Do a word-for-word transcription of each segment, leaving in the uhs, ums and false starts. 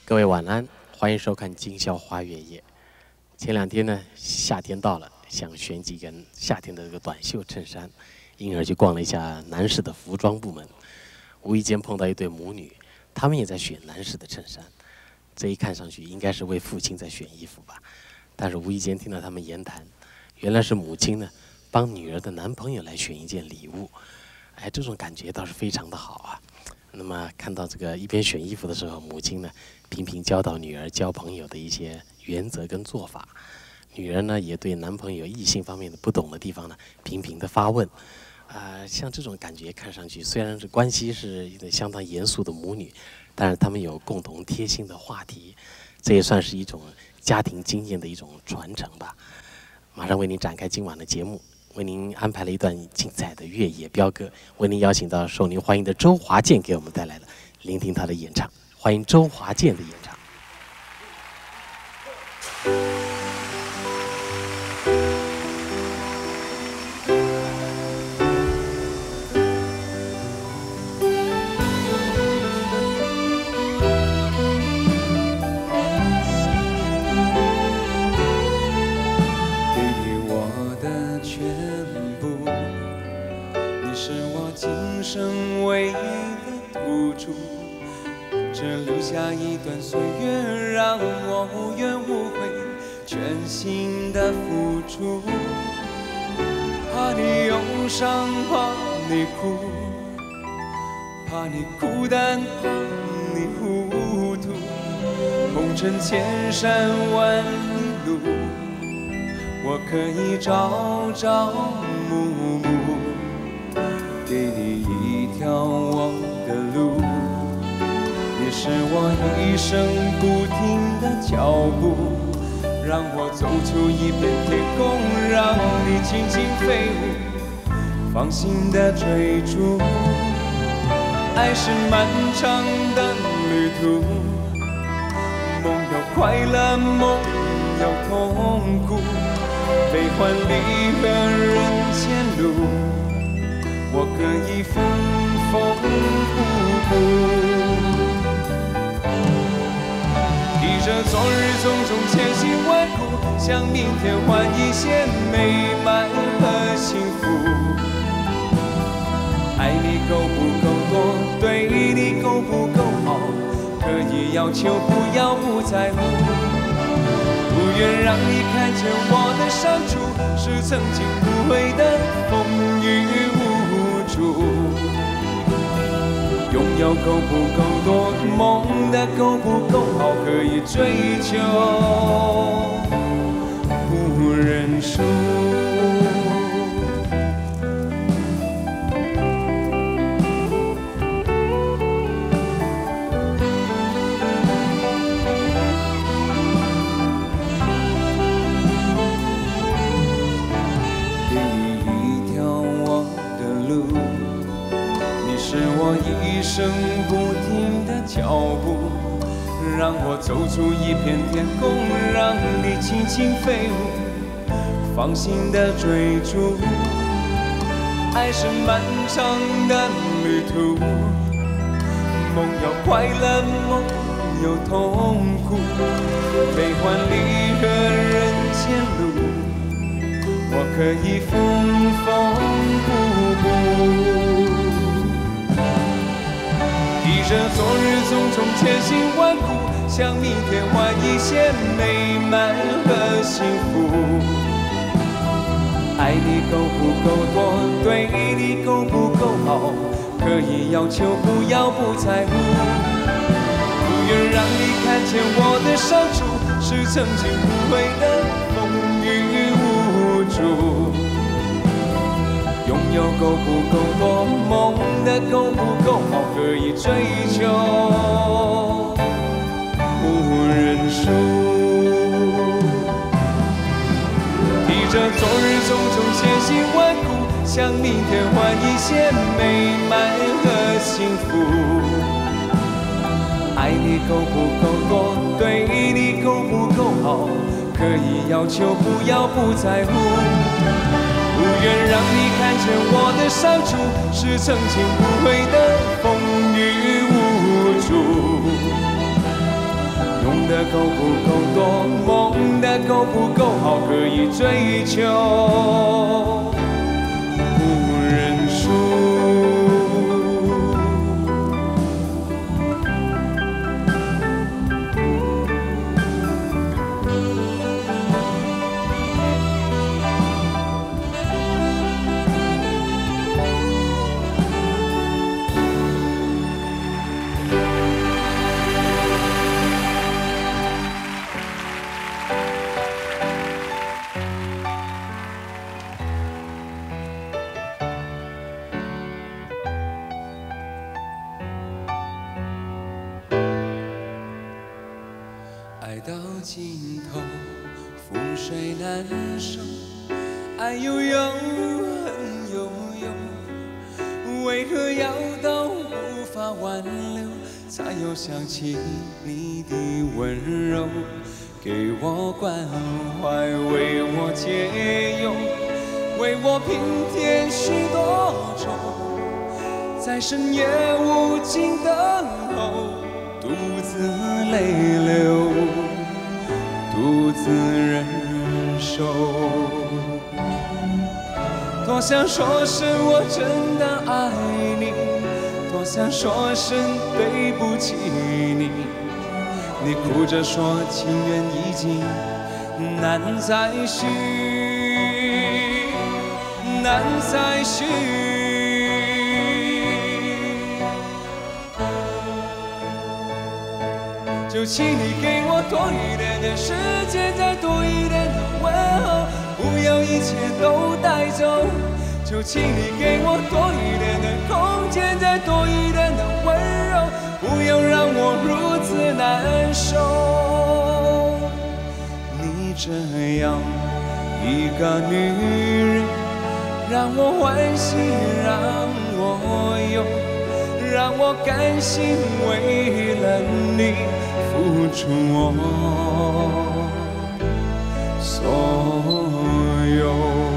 各位晚安，欢迎收看《今宵花月夜》。前两天呢，夏天到了，想选几件夏天的这个短袖衬衫，因而去逛了一下男士的服装部门，无意间碰到一对母女，他们也在选男士的衬衫。这一看上去应该是为父亲在选衣服吧，但是无意间听到他们言谈，原来是母亲呢帮女儿的男朋友来选一件礼物。哎，这种感觉倒是非常的好啊。那么看到这个一边选衣服的时候，母亲呢频频教导女儿交朋友的一些原则跟做法，女儿呢也对男朋友异性方面的不懂的地方呢频频的发问。啊、呃，像这种感觉看上去虽然是关系是一个相当严肃的母女，但是他们有共同贴心的话题，这也算是一种家庭经验的一种传承吧。马上为您展开今晚的节目，为您安排了一段精彩的越野飙歌，为您邀请到受您欢迎的周华健给我们带来了，聆听他的演唱。欢迎周华健的演唱。 下一段岁月，让我无怨无悔，全心的付出。怕你忧伤，怕你哭，怕你孤单，怕你糊涂。红尘千山万里路，我可以朝朝暮暮，给你一条我的路。你是我一生不停的脚步，让我走出一片天空，让你轻轻飞舞，放心的追逐。爱是漫长的旅途，梦有快乐，梦有痛苦，悲欢离合人间路，我可以风风雨雨。披着昨日种种千辛万苦，向明天换一些美满和幸福。爱你够不够多，对你够不够好，可以要求不要不在乎。不愿让你看见我的伤处，是曾经无悔的风雨无阻。拥有够不够多，梦的够不够好，可以追求不认输。给你一条我的路，你是我一生不停的脚步，让我走出一片天空，让你轻轻飞舞，放心的追逐。爱是漫长的旅途，梦有快乐，梦有痛苦，悲欢离合人间路，我可以缝缝补补。披着昨日种种千辛万苦，向明天换一些美满和幸福。爱你够不够多，对你够不够好，可以要求不要不在乎。不愿让你看见我的伤处，是曾经无悔的风雨无阻。拥有够不够多，梦的够不够好，可以追求不认输。披着昨日种种千辛万苦，向明天换一些美满和幸福。爱你够不够多，对你够不够好，可以要求不要不在乎。不愿让你看见我的伤处，是曾经无悔的风雨无阻。 的够不够多，梦的够不够好，可以追求，不认输。爱到尽头，覆水难收，爱悠悠，恨悠悠，为何要到无法挽留，才又想起你的温柔？给我关怀，为我解忧，为我平添许多愁，在深夜无尽等候，独自泪流，独自忍受。多想说声我真的爱你，多想说声对不起你，你哭着说情缘已经难再续，难再续。就请你给我多一点的时间，再多一点的问候，不要一切都带走。就请你给我多一点的空间，再多一点的温柔，不要让我如此难受。你这样一个女人，让我欢喜，让我忧，让我甘心为了你付出我所有。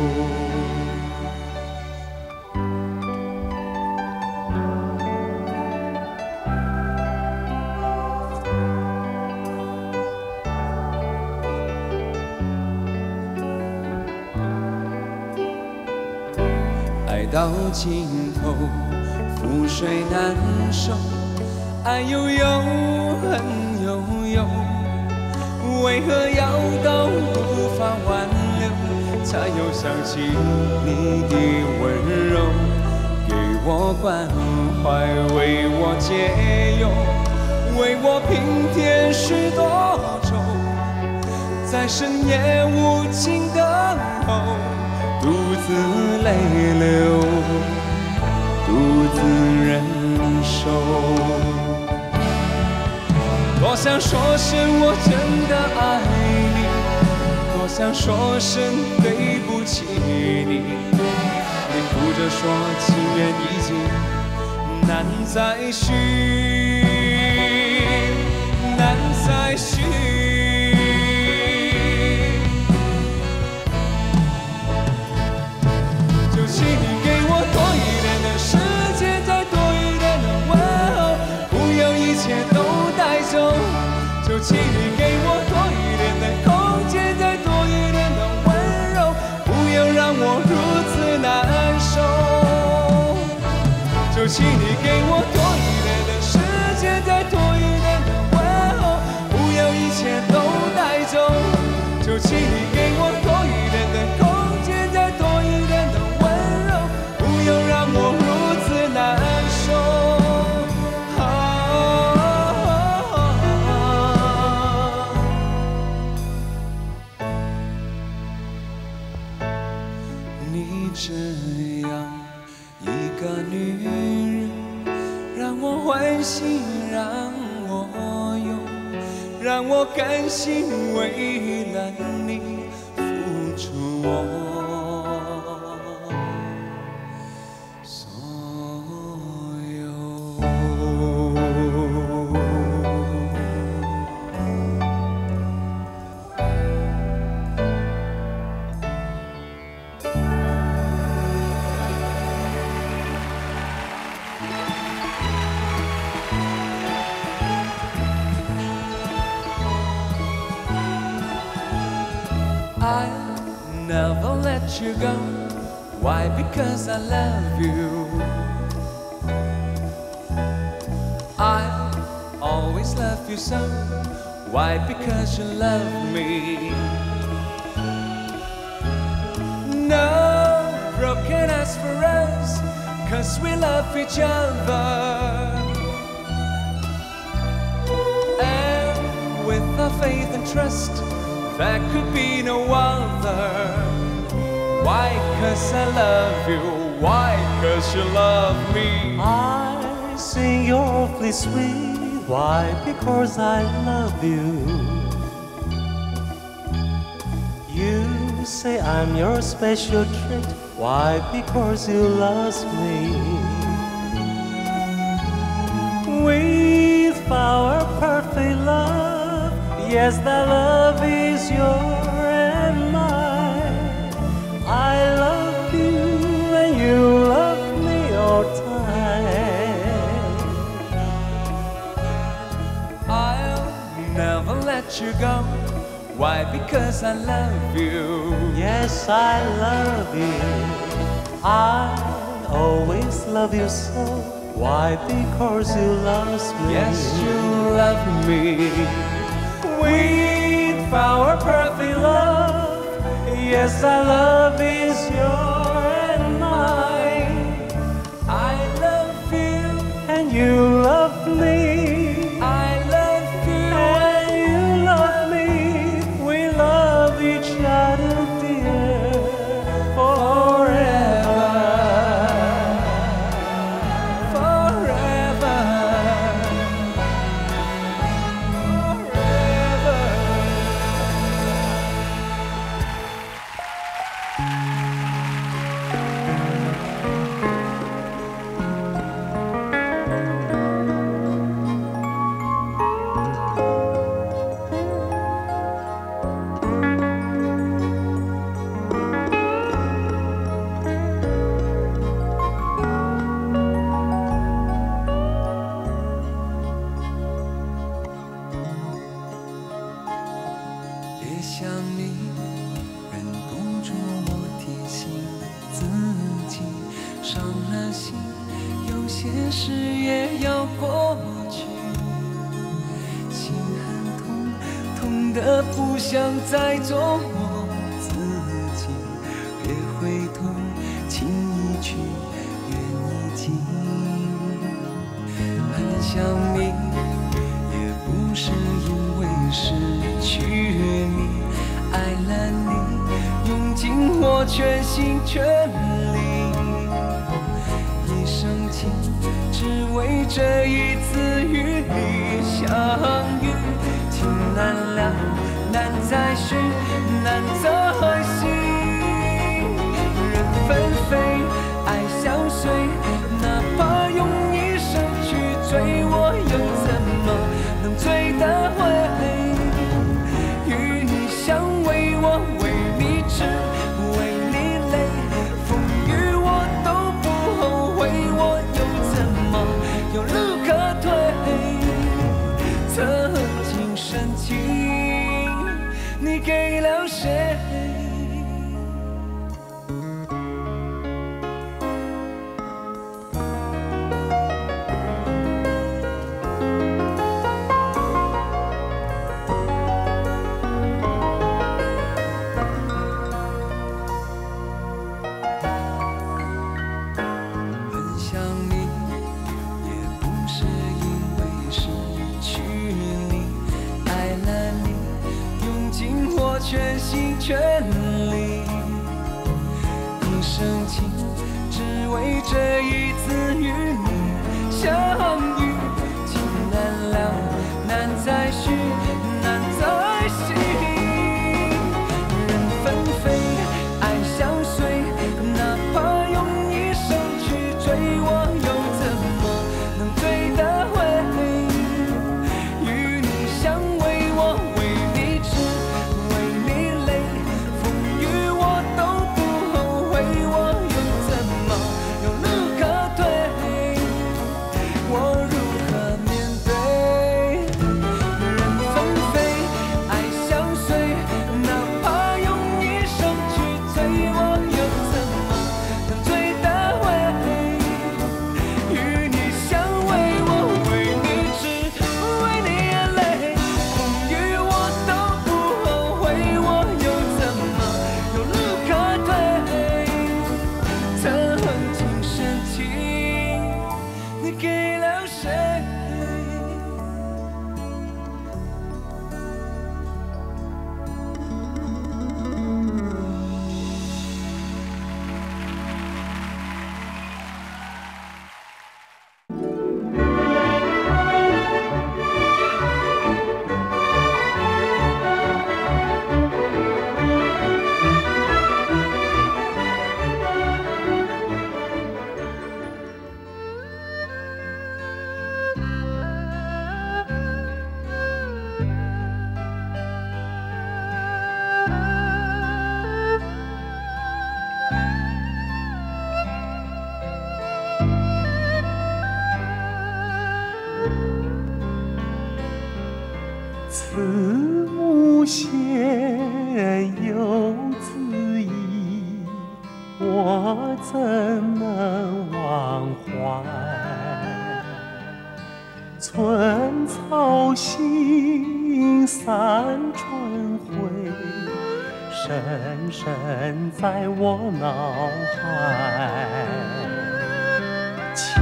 爱到尽头，覆水难收，爱悠悠，恨悠悠，为何要到无法挽留，才又想起你的温柔？给我关怀，为我解忧，为我平添许多愁，在深夜无尽等候，独自泪流，独自忍受。多想说声我真的爱你，多想说声对不起你，你哭着说情缘已经难再续，难再续。就请你给我多一点的时间，再多一点的问候，不要一切都带走。就请你给我多一点的空间，再多一点的温柔，不要让我如此难受。就请你给我多一点的时间，再多一点的问候，不要一切都带走。就请你给我多一点的空间，再多一点的温柔，不要让我如此难受。你这样一个女人，让我欢喜，让我忧，让我甘心为了你付出我所有。 I'll never let you go. Why? Because I love you. I'll always love you so. Why? Because you love me. No broken hearts for us, 'cause we love each other. And with our faith and trust, there could be no other. Why? 'Cause I love you. Why? 'Cause you love me. I sing you're awfully sweet. Why? Because I love you. You say I'm your special treat. Why? Because you love me. With our perfect love, yes, that love is yours and mine. I love you and you love me all time. I'll never let you go. Why? Because I love you. Yes, I love you. I always love you so. Why? Because you love me. Yes, you love me. With our perfect love, yes, our love is yours and mine. I love you And you love me. I love you And you love me. We love each other, dear, forever. forever, forever.别想你，忍不住我提醒自己，伤了心，有些事也要过去。心很痛，痛得不想再做我自己。别回头，情已去，缘已尽。很想你，也不是因为失去你，爱了你，用尽我全心全力，一生情，只为这一次与你相遇。情难了，难再续，难再续。人纷飞，爱相随，哪怕用一生去追，我又怎么能追得回？与你相偎，我为你痴，为你累，风雨我都不后悔，我又怎么有路可退？曾经深情，你给了谁？很想你，也不是因为失去你，爱了你，用尽我全心全力，一生情，只为这一次与你相遇。情难了，难再续，难再续。人纷飞，爱相随，哪怕用一生去追，我又怎么能追得回？与你相偎，我为你痴，为你累，风雨我都不后悔，我又怎么有路可退？ 此无限有自意，我怎能忘怀？寸草心，散春晖，深深在我脑海。千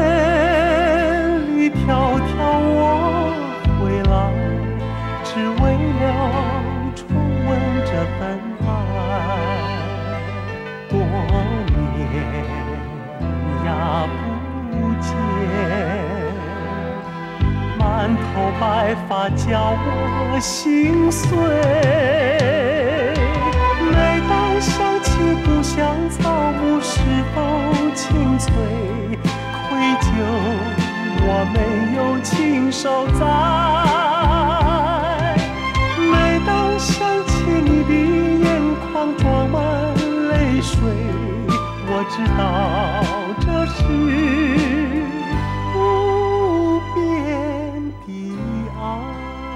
里迢迢我回来，只为了重温这份爱。多年呀不见，满头白发叫我心碎。每当想起故乡草木是否青翠，愧疚我没有亲手栽。每当想起你的眼眶装满泪水，我知道这是无边的爱。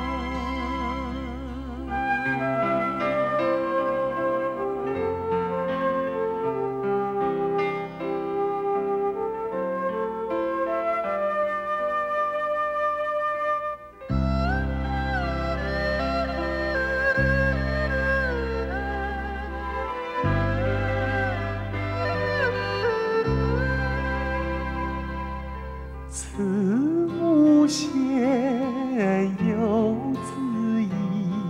此无限有自意，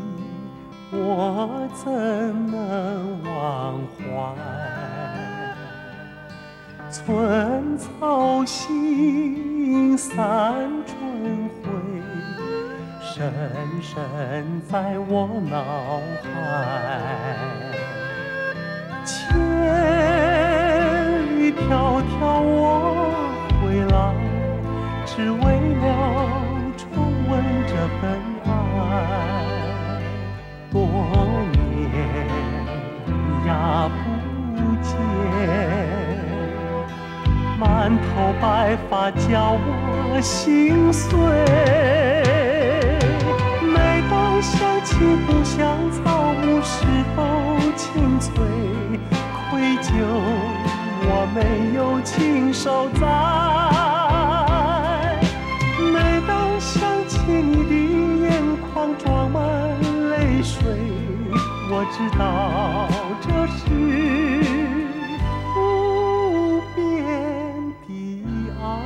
我怎能忘怀？寸草心，散春晖，深深在我脑海。千里迢迢我回来，只为了重温这份爱。多年呀不见，满头白发叫我心碎。每当想起故乡草木是否青翠，愧疚我没有亲手栽。每当想起你的眼眶装满泪水，我知道这是无边的爱。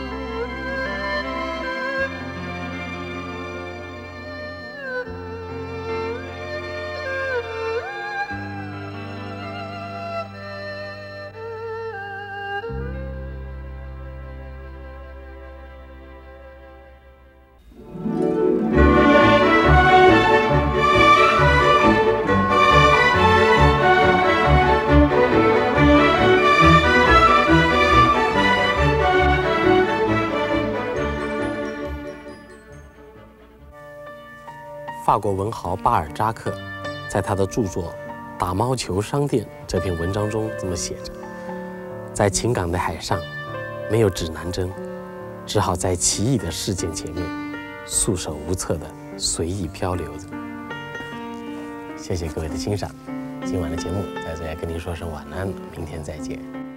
法国文豪巴尔扎克在他的著作《打猫球商店》这篇文章中这么写着：在情感的海上，没有指南针，只好在奇异的事件前面束手无策地随意漂流着。谢谢各位的欣赏，今晚的节目在这里跟您说声晚安，明天再见。